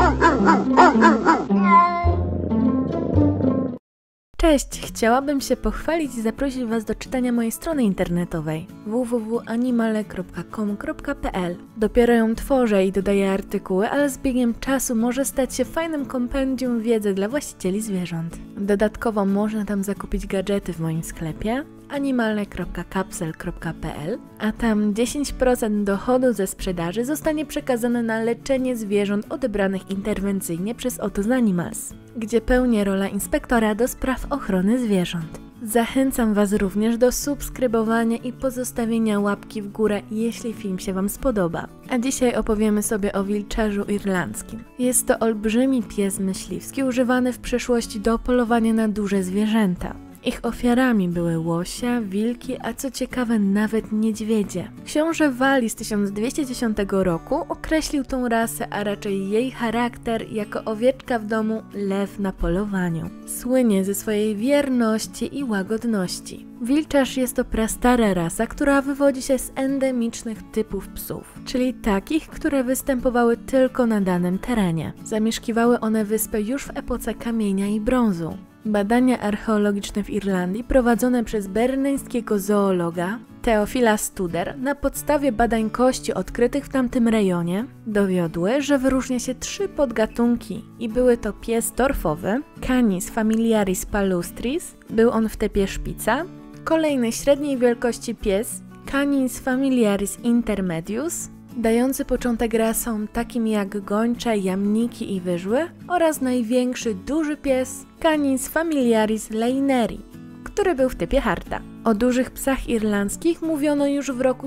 Cześć! Chciałabym się pochwalić i zaprosić Was do czytania mojej strony internetowej www.animale.com.pl. Dopiero ją tworzę i dodaję artykuły, ale z biegiem czasu może stać się fajnym kompendium wiedzy dla właścicieli zwierząt. Dodatkowo można tam zakupić gadżety w moim sklepie animale.capsel.pl, a tam 10% dochodu ze sprzedaży zostanie przekazane na leczenie zwierząt odebranych interwencyjnie przez Autos Animals, gdzie pełnię rolę inspektora do spraw ochrony zwierząt. Zachęcam Was również do subskrybowania i pozostawienia łapki w górę, jeśli film się Wam spodoba. A dzisiaj opowiemy sobie o wilczarzu irlandzkim. Jest to olbrzymi pies myśliwski używany w przeszłości do polowania na duże zwierzęta. Ich ofiarami były łosia, wilki, a co ciekawe nawet niedźwiedzie. Książę Wali z 1210 roku określił tą rasę, a raczej jej charakter jako owieczka w domu, lew na polowaniu. Słynie ze swojej wierności i łagodności. Wilczarz jest to prastara rasa, która wywodzi się z endemicznych typów psów, czyli takich, które występowały tylko na danym terenie. Zamieszkiwały one wyspę już w epoce kamienia i brązu. Badania archeologiczne w Irlandii prowadzone przez berneńskiego zoologa Teofila Studer na podstawie badań kości odkrytych w tamtym rejonie dowiodły, że wyróżnia się 3 podgatunki i były to pies torfowy, Canis familiaris palustris, był on w typie szpica, kolejny średniej wielkości pies, Canis familiaris intermedius, dający początek rasom takim jak gończe, jamniki i wyżły, oraz największy duży pies Canis familiaris leineri, który był w typie harta. O dużych psach irlandzkich mówiono już w roku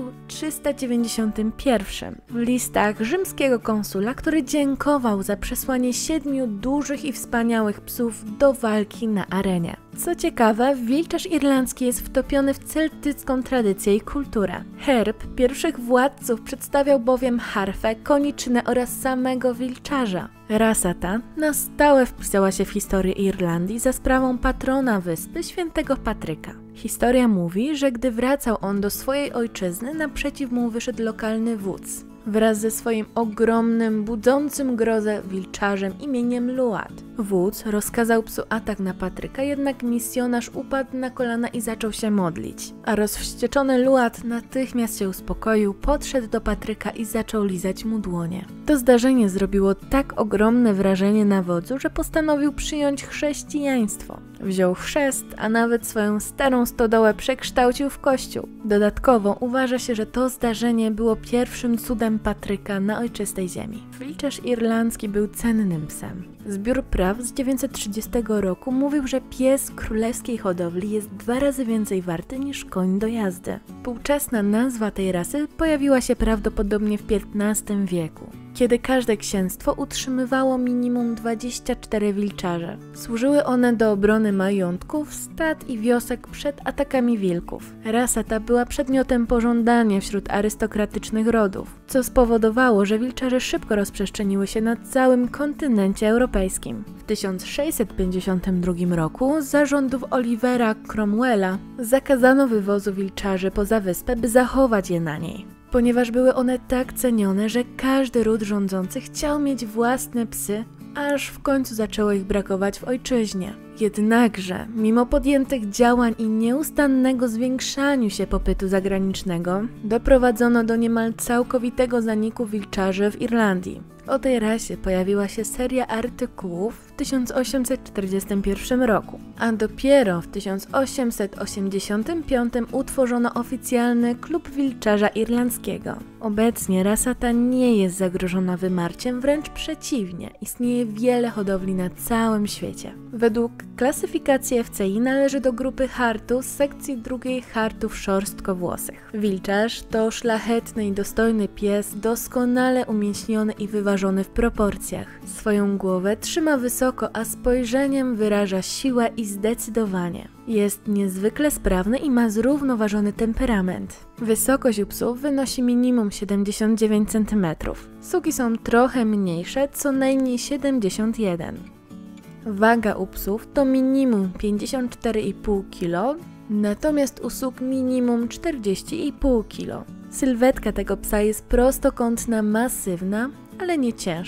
391 w listach rzymskiego konsula, który dziękował za przesłanie 7 dużych i wspaniałych psów do walki na arenie. Co ciekawe, wilczarz irlandzki jest wtopiony w celtycką tradycję i kulturę. Herb pierwszych władców przedstawiał bowiem harfę, koniczynę oraz samego wilczarza. Rasa ta na stałe wpisała się w historię Irlandii za sprawą patrona wyspy, świętego Patryka. Historia mówi, że gdy wracał on do swojej ojczyzny, naprzeciw mu wyszedł lokalny wódz wraz ze swoim ogromnym, budzącym grozę wilczarzem imieniem Luat. Wódz rozkazał psu atak na Patryka, jednak misjonarz upadł na kolana i zaczął się modlić. A rozwścieczony Luat natychmiast się uspokoił, podszedł do Patryka i zaczął lizać mu dłonie. To zdarzenie zrobiło tak ogromne wrażenie na wodzu, że postanowił przyjąć chrześcijaństwo. Wziął chrzest, a nawet swoją starą stodołę przekształcił w kościół. Dodatkowo uważa się, że to zdarzenie było pierwszym cudem Patryka na ojczystej ziemi. Wilczarz irlandzki był cennym psem. Zbiór praw z 930 roku mówił, że pies królewskiej hodowli jest 2 razy więcej warty niż koń do jazdy. Współczesna nazwa tej rasy pojawiła się prawdopodobnie w XV wieku, kiedy każde księstwo utrzymywało minimum 24 wilczarze. Służyły one do obrony majątków, stad i wiosek przed atakami wilków. Rasa ta była przedmiotem pożądania wśród arystokratycznych rodów, co spowodowało, że wilczarze szybko rozprzestrzeniły się na całym kontynencie europejskim. W 1652 roku za rządów Olivera Cromwella zakazano wywozu wilczarzy poza wyspę, by zachować je na niej, ponieważ były one tak cenione, że każdy ród rządzący chciał mieć własne psy, aż w końcu zaczęło ich brakować w ojczyźnie. Jednakże, mimo podjętych działań i nieustannego zwiększania się popytu zagranicznego, doprowadzono do niemal całkowitego zaniku wilczarzy w Irlandii. O tej rasie pojawiła się seria artykułów w 1841 roku, a dopiero w 1885 utworzono oficjalny klub wilczarza irlandzkiego. Obecnie rasa ta nie jest zagrożona wymarciem, wręcz przeciwnie, istnieje wiele hodowli na całym świecie. Według klasyfikacji FCI należy do grupy hartu z sekcji drugiej hartów szorstkowłosych. Wilczarz to szlachetny i dostojny pies, doskonale umięśniony i wyważony w proporcjach. Swoją głowę trzyma wysoko, a spojrzeniem wyraża siłę i zdecydowanie. Jest niezwykle sprawny i ma zrównoważony temperament. Wysokość u psów wynosi minimum 79 cm. Suki są trochę mniejsze, co najmniej 71. Waga u psów to minimum 54,5 kg, natomiast u suk minimum 40,5 kg. Sylwetka tego psa jest prostokątna, masywna, ale nie ciężka.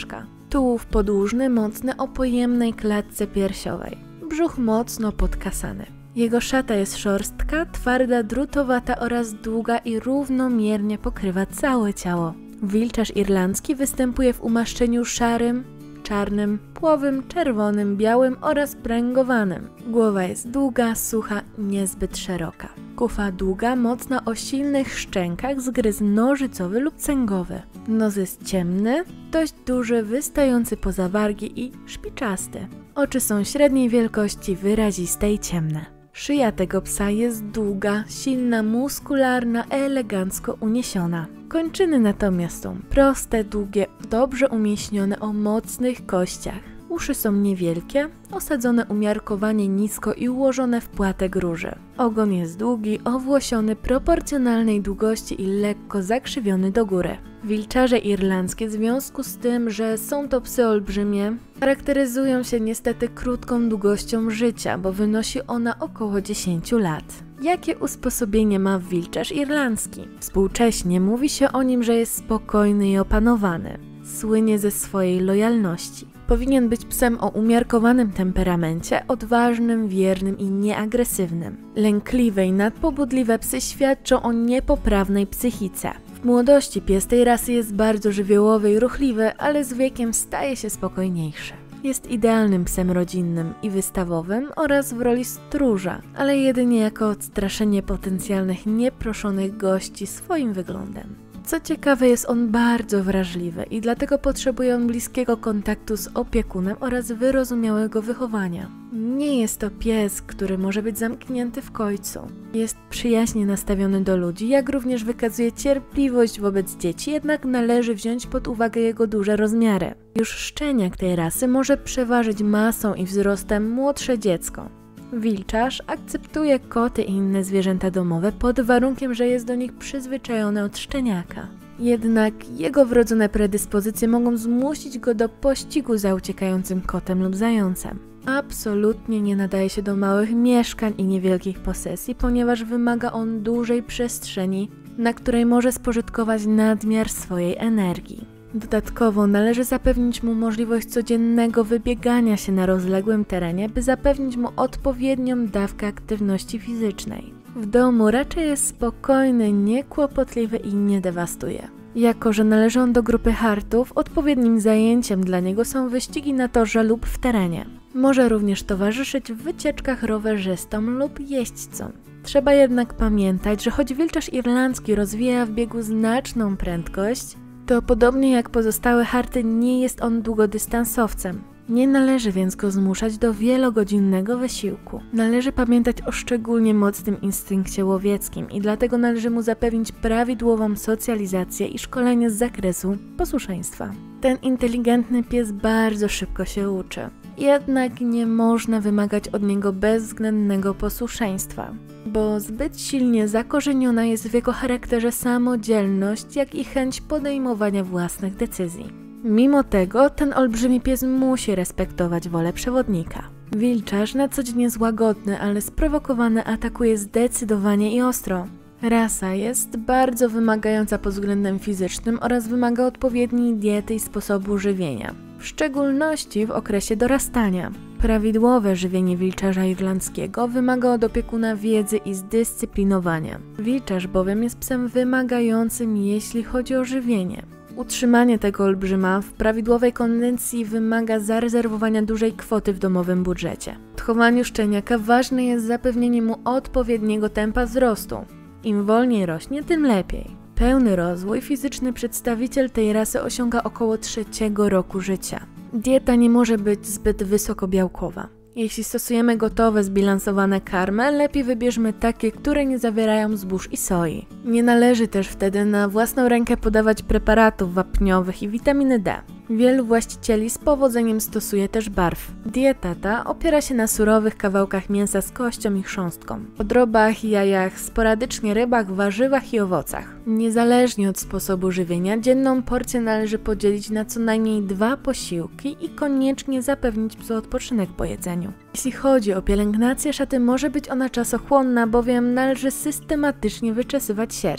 Tułów podłużny, mocny, o pojemnej klatce piersiowej. Brzuch mocno podkasany. Jego szata jest szorstka, twarda, drutowata oraz długa i równomiernie pokrywa całe ciało. Wilczarz irlandzki występuje w umaszczeniu szarym, czarnym, płowym, czerwonym, białym oraz pręgowanym. Głowa jest długa, sucha, niezbyt szeroka. Kufa długa, mocna, o silnych szczękach, zgryz nożycowy lub cęgowy. Nos jest ciemny, dość duży, wystający poza wargi i szpiczasty. Oczy są średniej wielkości, wyraziste i ciemne. Szyja tego psa jest długa, silna, muskularna, elegancko uniesiona. Kończyny natomiast są proste, długie, dobrze umieśnione o mocnych kościach. Uszy są niewielkie, osadzone umiarkowanie nisko i ułożone w płatek róży. Ogon jest długi, owłosiony, proporcjonalnej długości i lekko zakrzywiony do góry. Wilczarze irlandzkie w związku z tym, że są to psy olbrzymie, charakteryzują się niestety krótką długością życia, bo wynosi ona około 10 lat. Jakie usposobienie ma wilczarz irlandzki? Współcześnie mówi się o nim, że jest spokojny i opanowany. Słynie ze swojej lojalności. Powinien być psem o umiarkowanym temperamencie, odważnym, wiernym i nieagresywnym. Lękliwe i nadpobudliwe psy świadczą o niepoprawnej psychice. W młodości pies tej rasy jest bardzo żywiołowy i ruchliwy, ale z wiekiem staje się spokojniejszy. Jest idealnym psem rodzinnym i wystawowym oraz w roli stróża, ale jedynie jako odstraszenie potencjalnych nieproszonych gości swoim wyglądem. Co ciekawe, jest on bardzo wrażliwy i dlatego potrzebuje on bliskiego kontaktu z opiekunem oraz wyrozumiałego wychowania. Nie jest to pies, który może być zamknięty w kojcu. Jest przyjaźnie nastawiony do ludzi, jak również wykazuje cierpliwość wobec dzieci, jednak należy wziąć pod uwagę jego duże rozmiary. Już szczeniak tej rasy może przeważyć masą i wzrostem młodsze dziecko. Wilczarz akceptuje koty i inne zwierzęta domowe pod warunkiem, że jest do nich przyzwyczajony od szczeniaka. Jednak jego wrodzone predyspozycje mogą zmusić go do pościgu za uciekającym kotem lub zającem. Absolutnie nie nadaje się do małych mieszkań i niewielkich posesji, ponieważ wymaga on dużej przestrzeni, na której może spożytkować nadmiar swojej energii. Dodatkowo należy zapewnić mu możliwość codziennego wybiegania się na rozległym terenie, by zapewnić mu odpowiednią dawkę aktywności fizycznej. W domu raczej jest spokojny, niekłopotliwy i nie dewastuje. Jako że należy on do grupy hartów, odpowiednim zajęciem dla niego są wyścigi na torze lub w terenie. Może również towarzyszyć w wycieczkach rowerzystom lub jeźdźcom. Trzeba jednak pamiętać, że choć wilczarz irlandzki rozwija w biegu znaczną prędkość, to podobnie jak pozostałe harty nie jest on długodystansowcem. Nie należy więc go zmuszać do wielogodzinnego wysiłku. Należy pamiętać o szczególnie mocnym instynkcie łowieckim i dlatego należy mu zapewnić prawidłową socjalizację i szkolenie z zakresu posłuszeństwa. Ten inteligentny pies bardzo szybko się uczy. Jednak nie można wymagać od niego bezwzględnego posłuszeństwa, bo zbyt silnie zakorzeniona jest w jego charakterze samodzielność, jak i chęć podejmowania własnych decyzji. Mimo tego ten olbrzymi pies musi respektować wolę przewodnika. Wilczarz na co dzień jest łagodny, ale sprowokowany atakuje zdecydowanie i ostro. Rasa jest bardzo wymagająca pod względem fizycznym oraz wymaga odpowiedniej diety i sposobu żywienia, w szczególności w okresie dorastania. Prawidłowe żywienie wilczarza irlandzkiego wymaga od opiekuna wiedzy i zdyscyplinowania. Wilczarz bowiem jest psem wymagającym, jeśli chodzi o żywienie. Utrzymanie tego olbrzyma w prawidłowej kondycji wymaga zarezerwowania dużej kwoty w domowym budżecie. W hodowaniu szczeniaka ważne jest zapewnienie mu odpowiedniego tempa wzrostu. Im wolniej rośnie, tym lepiej. Pełny rozwój fizyczny przedstawiciel tej rasy osiąga około 3. roku życia. Dieta nie może być zbyt wysokobiałkowa. Jeśli stosujemy gotowe, zbilansowane karmy, lepiej wybierzmy takie, które nie zawierają zbóż i soi. Nie należy też wtedy na własną rękę podawać preparatów wapniowych i witaminy D. Wielu właścicieli z powodzeniem stosuje też barw. Dieta ta opiera się na surowych kawałkach mięsa z kością i chrząstką, odrobach, jajach, sporadycznie rybach, warzywach i owocach. Niezależnie od sposobu żywienia, dzienną porcję należy podzielić na co najmniej 2 posiłki i koniecznie zapewnić psu odpoczynek po jedzeniu. Jeśli chodzi o pielęgnację szaty, może być ona czasochłonna, bowiem należy systematycznie wyczesywać sierść.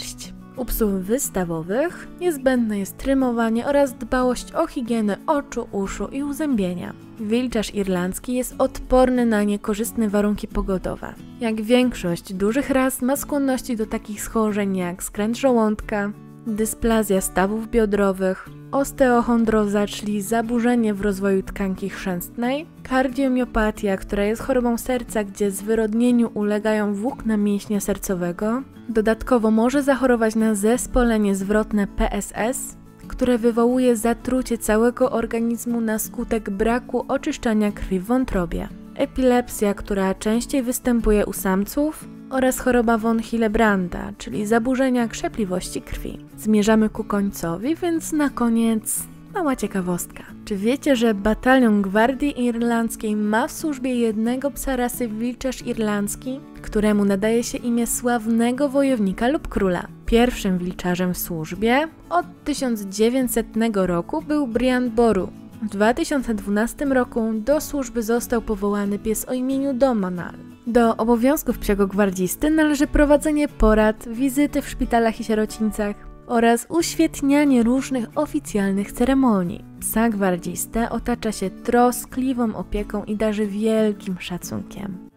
U psów wystawowych niezbędne jest trymowanie oraz dbałość o higienę oczu, uszu i uzębienia. Wilczarz irlandzki jest odporny na niekorzystne warunki pogodowe. Jak większość dużych ras ma skłonności do takich schorzeń jak skręt żołądka, dysplazja stawów biodrowych, osteochondroza, czyli zaburzenie w rozwoju tkanki chrzęstnej, kardiomiopatia, która jest chorobą serca, gdzie zwyrodnieniu ulegają włókna mięśnia sercowego. Dodatkowo może zachorować na zespolenie zwrotne PSS, które wywołuje zatrucie całego organizmu na skutek braku oczyszczania krwi w wątrobie. Epilepsja, która częściej występuje u samców, oraz choroba von Hillebranda, czyli zaburzenia krzepliwości krwi. Zmierzamy ku końcowi, więc na koniec mała ciekawostka. Czy wiecie, że batalion Gwardii Irlandzkiej ma w służbie jednego psa rasy wilczarz irlandzki, któremu nadaje się imię sławnego wojownika lub króla? Pierwszym wilczarzem w służbie od 1900 roku był Brian Boru. W 2012 roku do służby został powołany pies o imieniu Domanal. Do obowiązków psiego gwardzisty należy prowadzenie porad, wizyty w szpitalach i sierocińcach oraz uświetnianie różnych oficjalnych ceremonii. Psa gwardzistę otacza się troskliwą opieką i darzy wielkim szacunkiem.